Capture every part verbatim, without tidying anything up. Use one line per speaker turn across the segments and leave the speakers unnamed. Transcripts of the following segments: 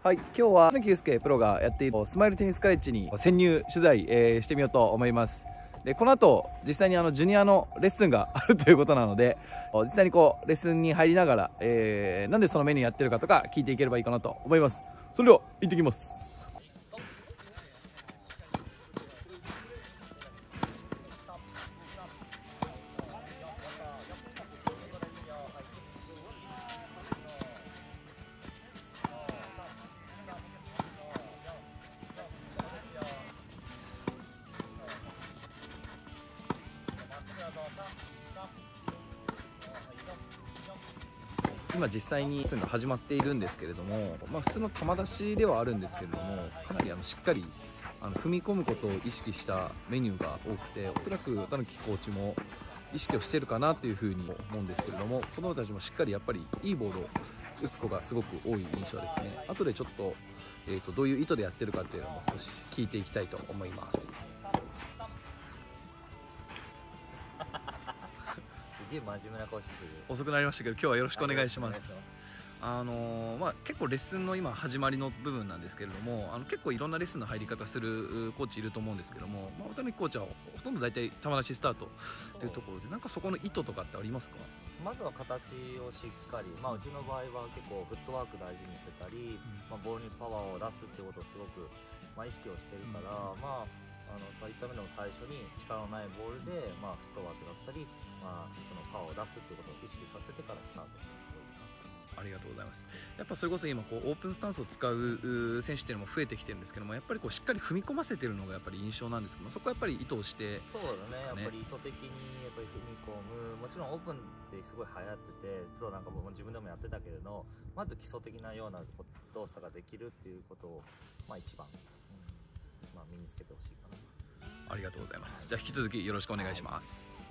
はい、今日は花木祐介プロがやっているスマイルテニスカレッジに潜入取材、えー、してみようと思います。で、この後実際にあのジュニアのレッスンがあるということなので、実際にこうレッスンに入りながら、えー、なんでそのメニューやってるかとか聞いていければいいかなと思います。それでは行ってきます。今実際にレッスンが始まっているんですけれども、まあ、普通の球出しではあるんですけれども、かなりあのしっかりあの踏み込むことを意識したメニューが多くて、おそらく渡辺コーチも意識をしているかなというふうに思うんですけれども、子どもたちもしっかりやっぱりいいボールを打つ子がすごく多い印象ですね。後でちょっと、えーとどういう意図でやってるかっていうのも少し聞いていきたいと思います。
真面目な顔してくる。
遅くなりましたけど、今日はよろしくお願いします。あのー、まあ結構レッスンの今始まりの部分なんですけれども、あの結構いろんなレッスンの入り方するコーチいると思うんですけども、まあ、渡辺コーチはほとんど大体球出しスタートというところで、なんかそこの意図とかってありますか？
まずは形をしっかり、まあ、うちの場合は結構フットワーク大事にしてたり、うん、まあ、ボールにパワーを出すっていうことをすごく、まあ、意識をしてるから、うん、まああのそういった面でも最初に力のないボールで、まあ、フットワークだったり、まあ、そのパワーを出すっていうことを意識させてからスタート。
ありがとうございます。やっぱそれこそ今こうオープンスタンスを使う選手っていうのも増えてきてるんですけども、やっぱりこうしっかり踏み込ませてるのがやっぱり印象なんですけども、そこはやっぱり意図をしてですかね。
そうだね、やっぱり意図的にやっぱり踏み込む、もちろんオープンってすごい流行ってて、プロなんかも自分でもやってたけれど、まず基礎的なような動作ができるっていうことを、まあ、一番、うん、まあ、身につけてほしいかな。
ありがとうございます。じゃあ引き続きよろしくお願いします。はい。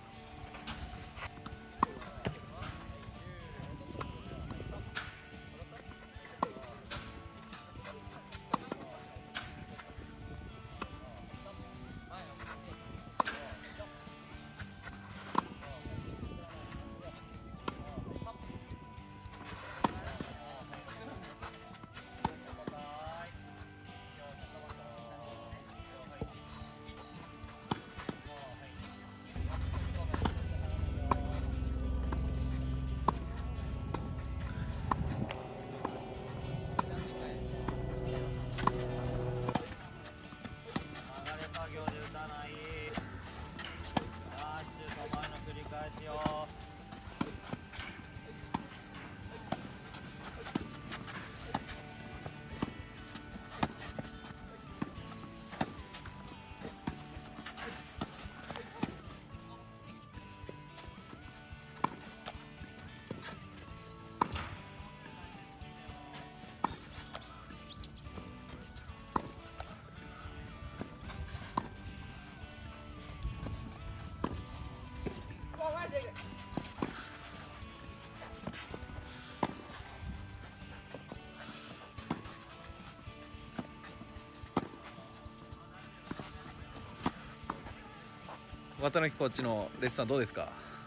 渡辺コーチのレッスンはどうですか？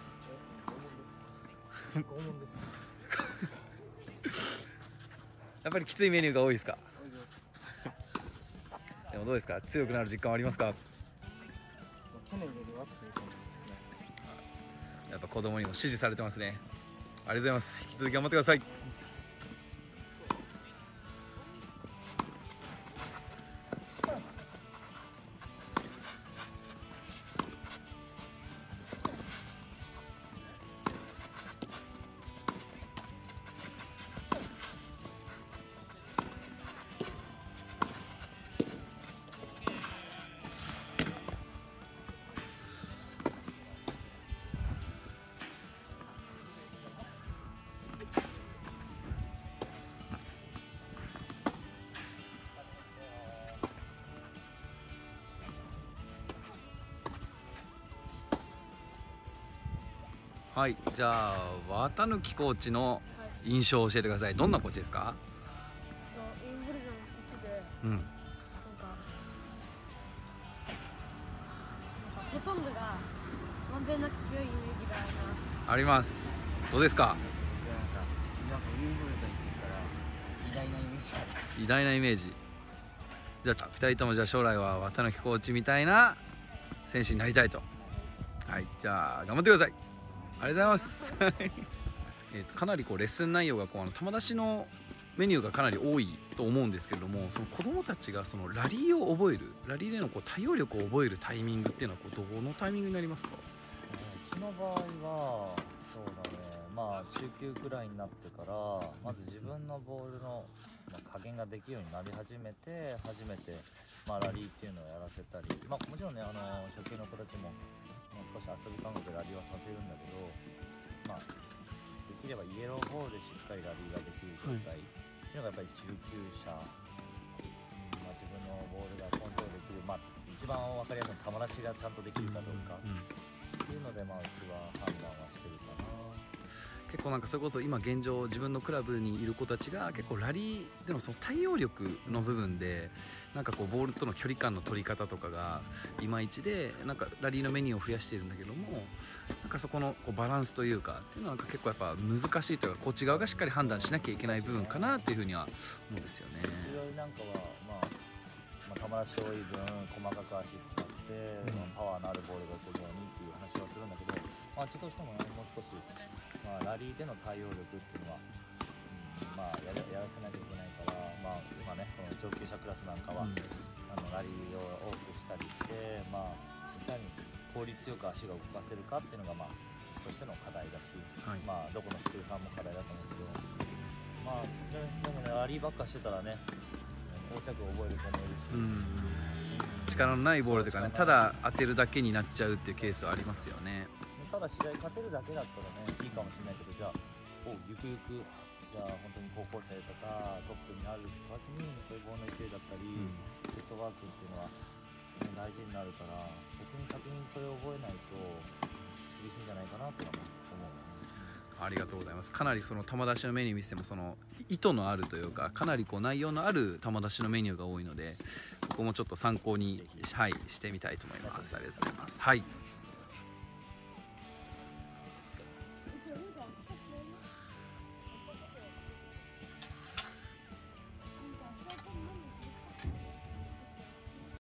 拷問です。
やっぱりきついメニューが多いですか？でもどうですか？強くなる実感はありますか？
去年よりはっていう感じですね。
やっぱ子供にも支持されてますね。ありがとうございます。引き続き頑張ってください。はい、じゃあ綿貫コーチの印象を教えてください。どんなコーチですか？
ウィンブルドン行ってて、
うん、
なんかなんかほとんどがまんべんなく強いイメージがあります。
あります。どうですか？
なんかなんかウィンブルドン行ってから大なイメージがあります。
偉大なイメージ。じゃあふたりともじゃあ将来は綿貫コーチみたいな選手になりたいと。はい、じゃあ頑張ってください。ありがとうございます。えとかなりこうレッスン内容がこうあの球出しのメニューがかなり多いと思うんですけれども、その子どもたちがそのラリーを覚える、ラリーでのこう対応力を覚えるタイミングっていうのはこうどのタイミングになりますか？
うちの場合はそうだね、まあ中級くらいになってからまず自分のボールの、まあ、加減ができるようになり始めて初めて、まあ、ラリーっていうのをやらせたり、まあ、もちろんねあの初級の子たちも、まあ、少し遊び感覚でラリーはさせるんだけど、まあ、できればイエローボールでしっかりラリーができる状態、っていうのがやっぱり中級者、うんまあ、自分のボールがコントロールできる、まあ、一番分かりやすいのは球出しがちゃんとできるかどうか、
うんうん
っていうので、まあ、うちは判断はしてるかな。
結構なんかそれこそ今現状自分のクラブにいる子たちが結構ラリーでのその対応力の部分でなんかこうボールとの距離感の取り方とかがいまいちでなんかラリーのメニューを増やしているんだけども、なんかそこのこうバランスというかっていうのはなんか結構やっぱ難しいというかコーチ側がしっかり判断しなきゃいけない部分かなっていうふうには思うんですよね。
うちよりなんかは、まあまあ、球出し多い分細かく足使って、
うん
まあ、パワーのあるボールが打てるようにっていう話はするんだけど、まあ、うちとしても、ね、もう少し、まあ、ラリーでの対応力っていうのは、うんまあ、やらやらせなきゃいけないから、まあ、今ねこの上級者クラスなんかは、
うん
あのラリーを多くしたりして、まあ、いかに効率よく足が動かせるかっていうのが、まあ、うちとしての課題だし、
はい
まあ、どこのスクールさんも課題だと思うけど、まあ、ででもねラリーばっかしてたらね横着覚える子もいるし、
うん力のないボールとかね、ただ当てるだけになっちゃうっていうケースはありますよね。
ただ試合勝てるだけだったらねいいかもしれないけど、じゃあおゆくゆくじゃあ本当に高校生とかトップになる時にこういうボールの勢いだったり、
うん
フットワークっていうのは、ね、大事になるから僕に先にそれを覚えないと厳しいんじゃないかなとは思うね。
ありがとうございます。かなりその球出しのメニュー見せてもその意図のあるというかかなりこう内容のある球出しのメニューが多いので、ここもちょっと参考に、はい、してみたいと思います。ありがとうございます。はい。